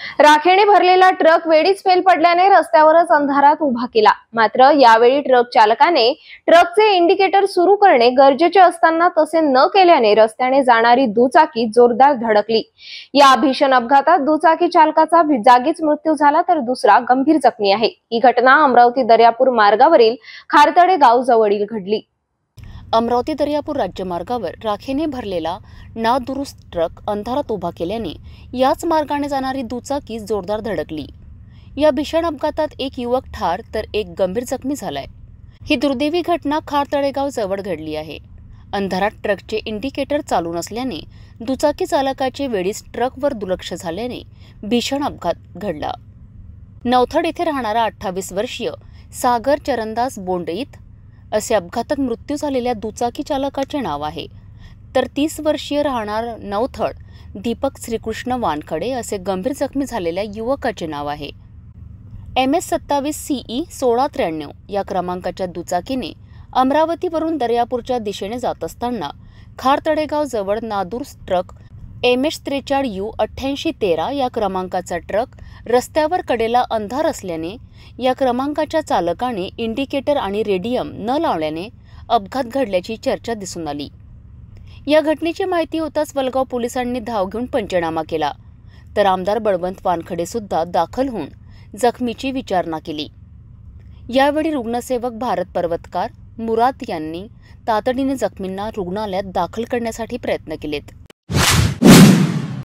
राखेने भरलेला ट्रक वेळीच फेल पडल्याने रस्त्यावरच अंधारात उभा केला। मात्र यावेळी ट्रक चालकाने ट्रकचे इंडिकेटर सुरू करणे गरजेचे असताना तसे न केल्याने रस्त्याने जाणारी दुचाकी जोरदार धडकली। या भीषण अपघातात दुचाकी चालकाचा जागीच मृत्यू झाला तर दुसरा गंभीर जखमी आहे। ही घटना अमरावती दर्यापूर मार्गावरील खारतडे गाव जवळील घडली। अमरावती दर्यापूर राज्यमार्गावर राखेने भरलेला नादुरुस्त ट्रक अंधारात उभा केल्याने याच मार्गाने जाणारी दुचाकी जोरदार धडकली। या भीषण अपघातात एक युवक ठार तर एक गंभीर जखमी झालाय। ही दुर्दैवी घटना खारतळेगाव जवळ घडली आहे। अंधारात ट्रकचे इंडिकेटर चालू नसल्याने दुचाकी चालकाचे वेळीच ट्रकवर दुर्लक्ष झाल्याने भीषण अपघात घडला। नवथड येथे राहणारा 28 वर्षीय सागर चरणदास बोंडईत असे अपघातात मृत्यू झालेल्या दुचाकी चालकाचे नाव आहे, तर 30 वर्षीय राहणार नवथड दीपक श्रीकृष्ण वानखडे असे गंभीर जखमी झालेल्या युवकाचे नाव आहे। MS 27 CE 1693 या क्रमांकाच्या दुचाकीने अमरावतीवरून दर्यापूरच्या दिशेने जात असताना खारतळेगाव जवळ नादुरुस्त ट्रक MS 43 U 8813 या क्रमांकाचा ट्रक रस्त्यावर कडेला अंधार असल्याने या क्रमांकाच्या चालकाने इंडिकेटर आणि रेडियम न लावल्याने अपघात घडल्याची चर्चा दिसून आली। या घटनेची माहिती होताच वलगाव पोलिसांनी धाव घेऊन पंचनामा केला, तर आमदार बळवंत वानखडे सुद्धा दाखल होऊन जखमीची विचारणा केली। यावेळी रुग्णसेवक भारत पर्वतकार मुराद यांनी तातडीने जखमींना रुग्णालयात दाखल करण्यासाठी प्रयत्न केलेत।